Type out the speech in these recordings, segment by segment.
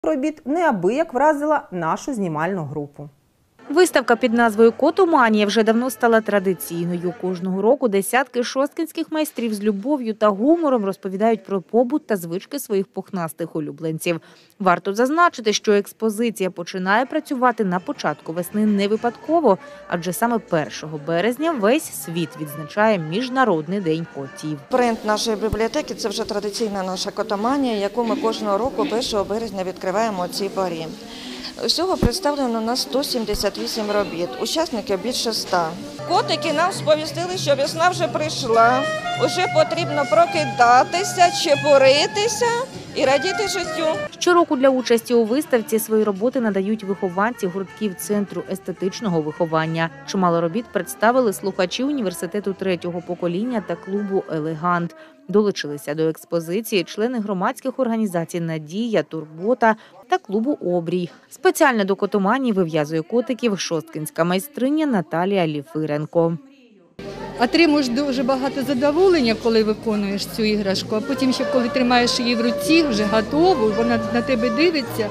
робіт неабияк вразила нашу знімальну групу. Виставка під назвою «Котоманія» вже давно стала традиційною. Кожного року десятки шосткинських майстрів з любов'ю та гумором розповідають про побут та звички своїх пухнастих улюбленців. Варто зазначити, що експозиція починає працювати на початку весни не випадково, адже саме 1 березня весь світ відзначає Міжнародний день котів. Бренд нашої бібліотеки – це вже традиційна наша котоманія, яку ми кожного року 1 березня відкриваємо у цій порі. Всього представлено у нас 178 робіт, учасників більше 100. Котики нам сповістили, що весна вже прийшла, вже потрібно прокидатися, чепуритися і радіти життю. Щороку для участі у виставці свої роботи надають вихованці гуртків Центру естетичного виховання. Чимало робіт представили слухачі університету 3-го покоління та клубу «Елегант». Долучилися до експозиції члени громадських організацій «Надія», «Турбота» та клубу «Обрій». Спеціально до котоманії вив'язує котиків шосткинська майстриня Наталія Ліфиренко. Отримуєш дуже багато задоволення, коли виконуєш цю іграшку, а потім ще коли тримаєш її в руці, вже готову, вона на тебе дивиться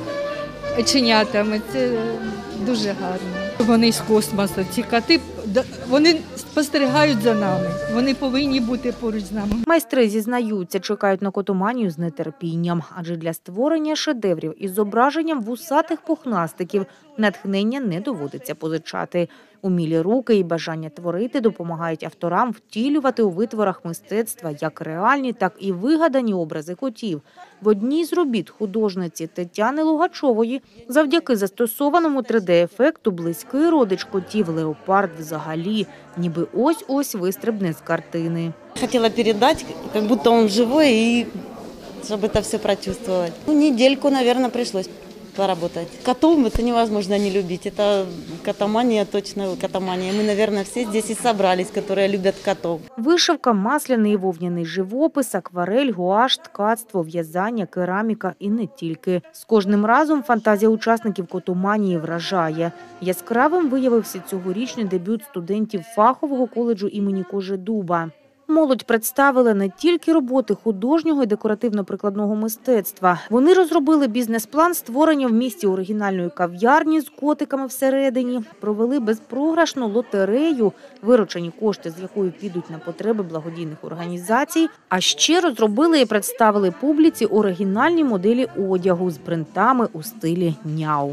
оченятами, це дуже гарно. Вони з космосу, ці коти, вони спостерігають за нами, вони повинні бути поруч з нами. Майстри зізнаються, чекають на котоманію з нетерпінням, адже для створення шедеврів із зображенням вусатих пухнастиків натхнення не доводиться позичати. Умілі руки і бажання творити допомагають авторам втілювати у витворах мистецтва як реальні, так і вигадані образи котів. В одній з робіт художниці Тетяни Лугачової завдяки застосованому 3D-ефекту близький родич котів леопард взагалі, ніби ось-ось вистрибне з картини. Хотела передать, как будто он живой, и чтобы это все прочувствовать. Недельку, наверное, пришлось поработать. Котов это невозможно не любить. Это котомания, точно котомания. Мы, наверное, все здесь и собрались, которые любят котов. Вишивка, масляний і вовняний живопис, акварель, гуаш, ткацтво, в'язання, кераміка і не тільки. З кожним разом фантазія учасників котоманії вражає. Яскравим виявився цьогорічний дебют студентів фахового коледжу імені Кожедуба. Молодь представила не тільки роботи художнього і декоративно-прикладного мистецтва. Вони розробили бізнес-план створення в місті оригінальної кав'ярні з котиками всередині, провели безпрограшну лотерею, виручені кошти з якої підуть на потреби благодійних організацій, а ще розробили і представили публіці оригінальні моделі одягу з принтами у стилі няу.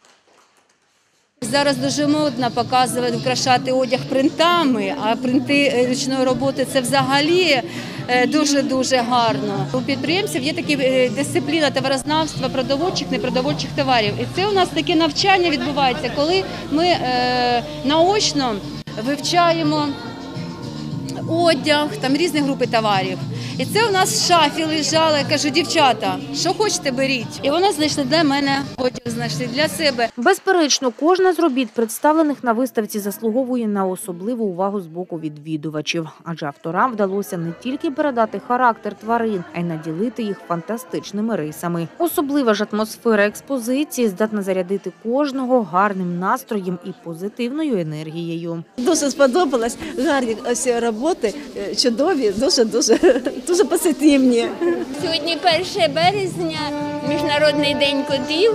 Зараз дуже модно показувати, украшати одяг принтами, а принти ручної роботи – це взагалі дуже-дуже гарно. У підприємців є така дисципліна товарознавства продовольчих, непродовольчих товарів. І це у нас таке навчання відбувається, коли ми наочно вивчаємо одяг, там різні групи товарів. І це у нас в шафі лежало, я кажу, дівчата, що хочете, беріть. І вона знайшла для мене, одяг знайшли для себе. Безперечно, кожна з робіт, представлених на виставці, заслуговує на особливу увагу з боку відвідувачів. Адже авторам вдалося не тільки передати характер тварин, а й наділити їх фантастичними рисами. Особлива ж атмосфера експозиції здатна зарядити кожного гарним настроєм і позитивною енергією. Дуже сподобалось, гарні всі роботи, чудові, дуже позитивні. Сьогодні 1 березня, Міжнародний день котів.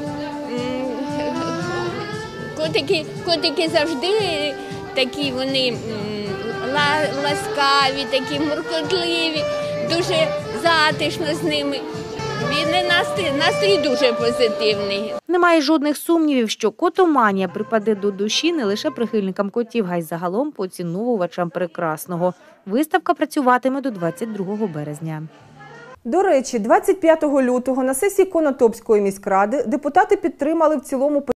Котики завжди такі вони ласкаві, такі муркотливі, дуже затишно з ними. Настрій дуже позитивний. Немає жодних сумнівів, що котоманія припаде до душі не лише прихильникам котів, а й загалом поціновувачам прекрасного. Виставка працюватиме до 22 березня. До речі, 25 лютого на сесії Конотопської міськради депутати підтримали в цілому